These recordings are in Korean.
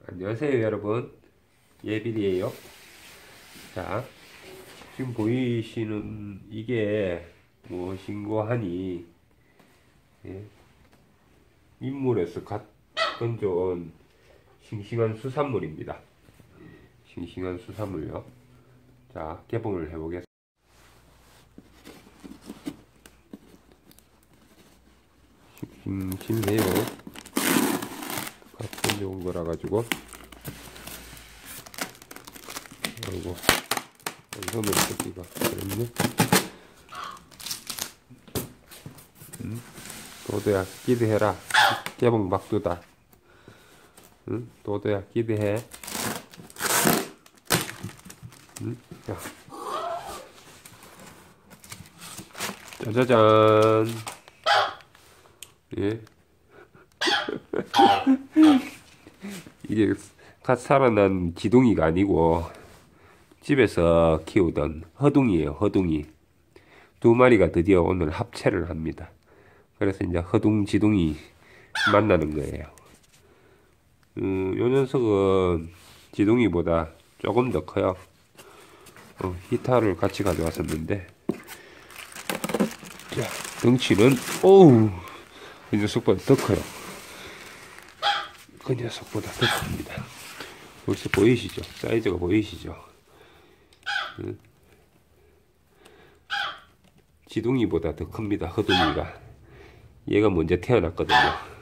안녕하세요 여러분, 예빌이에요. 자, 지금 보이시는 이게 무엇인고 하니, 예, 민물에서 갓 건져온 싱싱한 수산물입니다. 싱싱한 수산물요. 자, 개봉을 해보겠습니다. 싱싱해요. 갓 건져온 거라 가지고. 아이고, 손을 쓰기가 그랬네. 도도야 기대해라. 개봉 막두다. 응? 도도야 기대해. 응? 자, 짜자잔. 예. 이게 갓 살아난 지둥이가 아니고 집에서 키우던 허둥이에요. 허둥이 두 마리가 드디어 오늘 합체를 합니다. 그래서 이제 허둥 지둥이 만나는 거예요. 요 녀석은 지둥이보다 조금 더 커요. 히타를 같이 가져왔었는데, 자, 덩치는 오우, 그 녀석보다 더 커요. 그 녀석보다 더 큽니다. 벌써 보이시죠? 사이즈가 보이시죠? 지둥이보다 더 큽니다. 허둥이가. 얘가 먼저 태어났거든요.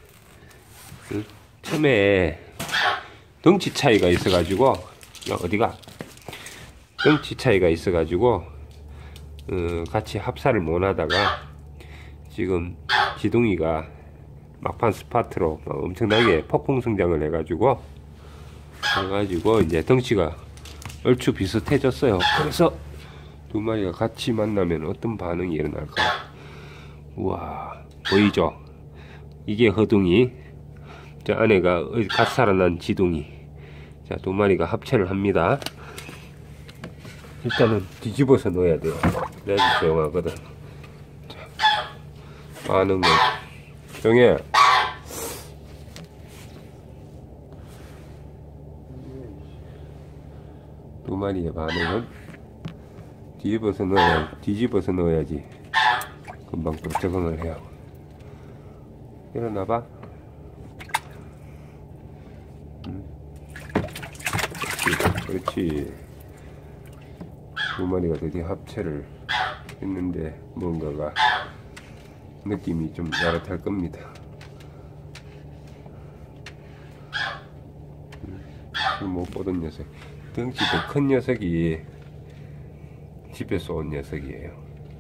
처음에 덩치 차이가 있어가지고, 야, 어디가? 덩치 차이가 있어가지고 같이 합사를 못하다가 지금 지둥이가 막판 스파트로 엄청나게 폭풍 성장을 해가지고 이제 덩치가 얼추 비슷해졌어요. 그래서 두 마리가 같이 만나면 어떤 반응이 일어날까? 우와, 보이죠? 이게 허둥이, 저 안에가 갓 살아난 지둥이. 자, 두 마리가 합체를 합니다. 일단은 뒤집어서 넣어야 돼요. 그래야지 조용하거든. 자, 반응은 조용해. 두 마리의 반응은 뒤집어서 넣어야지 금방 또 적응을 해요. 일어나봐. 그렇지. 두 마리가 드디어 합체를 했는데 뭔가가 느낌이 좀 야릇할 겁니다. 못 보던 녀석, 덩치 더 큰 녀석이 집에서 온 녀석이에요.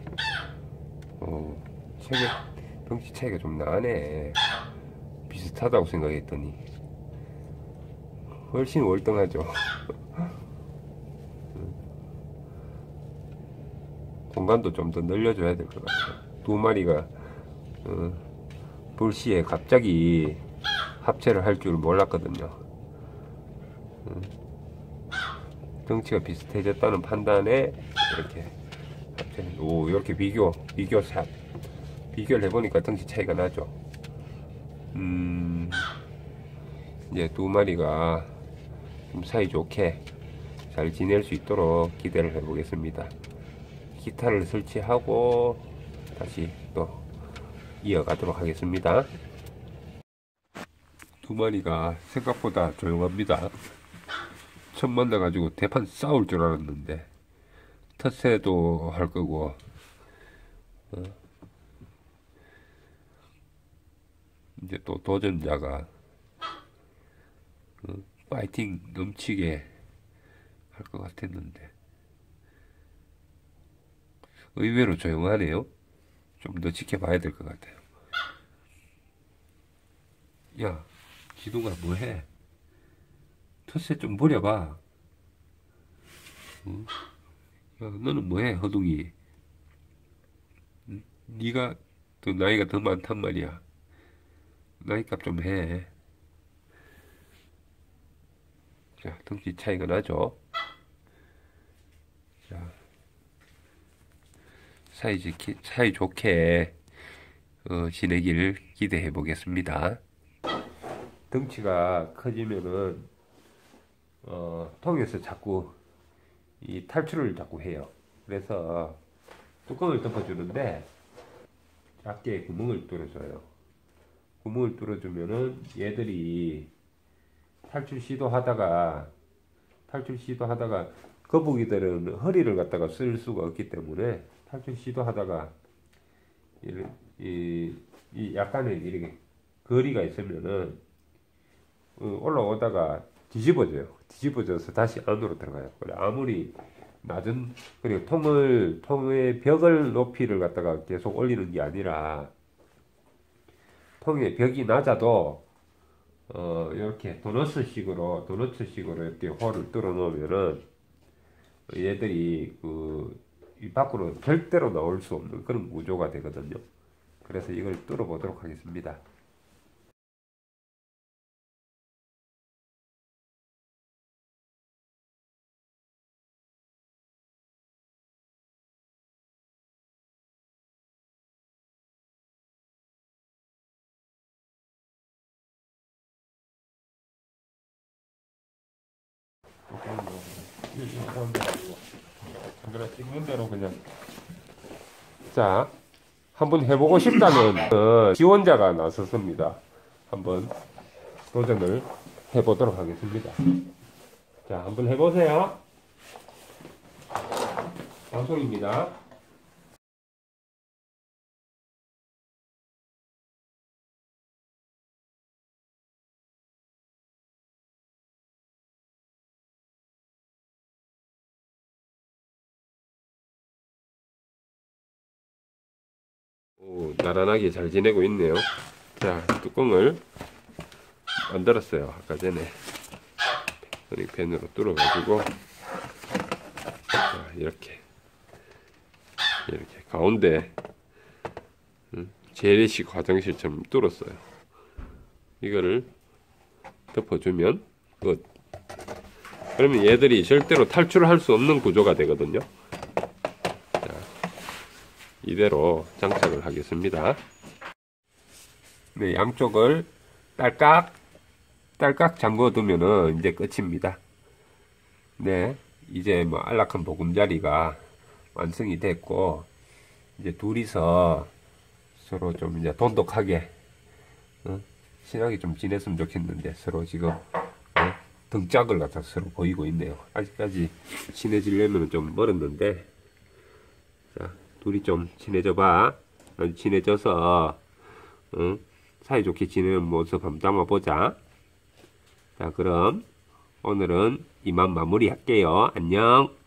덩치 차이가 좀 나네. 비슷하다고 생각했더니 훨씬 월등하죠. 공간도 좀 더 늘려줘야 될 것 같아요. 두 마리가 불시에 갑자기 합체를 할 줄 몰랐거든요. 덩치가 비슷해졌다는 판단에 이렇게 합체를, 이렇게 비교샷 비교를 해보니까 덩치 차이가 나죠. 이제 두 마리가 좀 사이좋게 잘 지낼 수 있도록 기대를 해보겠습니다. 기타를 설치하고 다시 또 이어가도록 하겠습니다. 두 마리가 생각보다 조용합니다. 처음 만나가지고 대판 싸울 줄 알았는데 텃세도 할 거고, 이제 또 도전자가 파이팅 넘치게 할 것 같았는데 의외로 조용하네요. 좀 더 지켜봐야 될 것 같아요. 야, 지둥아 뭐해? 텃세 좀 버려봐. 응? 야, 너는 뭐해, 허둥이? 응? 네가 더 나이가 더 많단 말이야. 나이값 좀 해. 자, 덩치 차이가 나죠? 자, 사이좋게 지내기를 기대해 보겠습니다. 덩치가 커지면은 통에서 자꾸 이 탈출을 자꾸 해요. 그래서 뚜껑을 덮어주는데 작게 구멍을 뚫어줘요. 구멍을 뚫어주면은 얘들이 탈출 시도하다가 거북이들은 허리를 갖다가 쓸 수가 없기 때문에 탈출 시도하다가 이 약간의 이렇게 거리가 있으면은 올라오다가 뒤집어져서 다시 안으로 들어가요. 그래 아무리 낮은 그리고 통의 벽을 높이를 갖다가 계속 올리는 게 아니라 통의 벽이 낮아도 이렇게 도너츠식으로 이렇게 홀을 뚫어 놓으면은 얘들이 이 밖으로 절대로 나올 수 없는 그런 구조가 되거든요. 그래서 이걸 뚫어 보도록 하겠습니다. 카메라 찍는 대로 그냥. 자, 한번 해보고 싶다는 지원자가 나섰습니다. 한번 도전을 해보도록 하겠습니다. 자, 한번 해보세요. 방송입니다. 오, 나란하게 잘 지내고 있네요. 자, 뚜껑을 만들었어요. 아까 전에 펜으로 뚫어가지고 자, 이렇게 가운데 재래식 화장실처럼 뚫었어요. 이거를 덮어주면 끝. 그러면 얘들이 절대로 탈출할 수 없는 구조가 되거든요. 이대로 장착을 하겠습니다. 네, 양쪽을 딸깍 잠궈 두면은 이제 끝입니다. 네, 이제 뭐 안락한 보금자리가 완성이 됐고, 이제 둘이서 서로 좀 이제 돈독하게, 친하게 좀 지냈으면 좋겠는데, 서로 지금, 등짝을 갖다 서로 보이고 있네요. 아직까지 친해지려면 좀 멀었는데, 자, 둘이 좀 친해져 봐. 친해져서 사이좋게 지내는 모습 한번 담아보자. 자, 그럼 오늘은 이만 마무리할게요. 안녕.